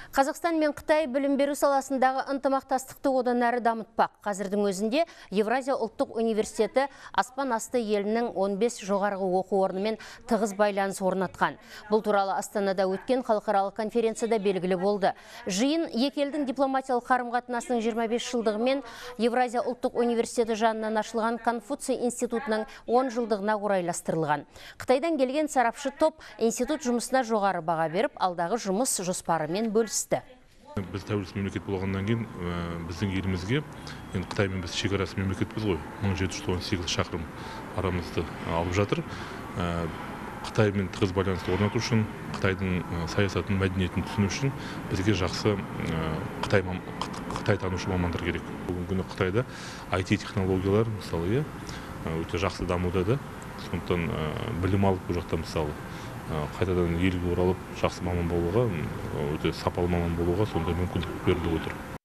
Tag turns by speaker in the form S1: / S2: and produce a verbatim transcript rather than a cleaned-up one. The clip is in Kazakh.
S1: Қазақстан мен Қытай білім беру саласындағы ынтымақтастықты одан әрі дамытпақ. Қазірдің өзінде Евразия ұлттық университеті аспан асты елінің он бес жоғарғы оқу орнымен тығыз байланыс орнатқан. Бұл туралы Астанада өткен халықаралық конференцияда белгілі болды. Жиын екі елдің дипломатиялық қарым-қатынасының жиырма бес жылдығы мен Евразия ұлттық университеті жанынан ашылған Конфуций институтының он жылдығына орайластырылған. Қытайдан келген сарапшы топ институт жұмысына жоғары баға беріп, алдағы жұмыс жоспарымен бөлісті.
S2: Біз тәуелсіз мемлекет болғаннан кейін біздің елімізге, енді Қытаймен біз шекарасы мемлекетпіз ғой, мың жеті жүз он сегіз шақырым арамызды алып жатыр. Қытаймен тығыз байланысты орнату үшін, Қытайдың саясатын, мәдениетін түсіну үшін бізге жақсы Қытай, Қытай танушы мамандар керек. Бүгінгі күні Қытайда ай ти технологиялар мысалы өте жақсы дамуда да. Сондықтан білім алып бұл жақта мысалы қайтадан елге оралып жақсы маман болуға, өте сапалы маман болуға сондай мүмкіндік беріліп отыр.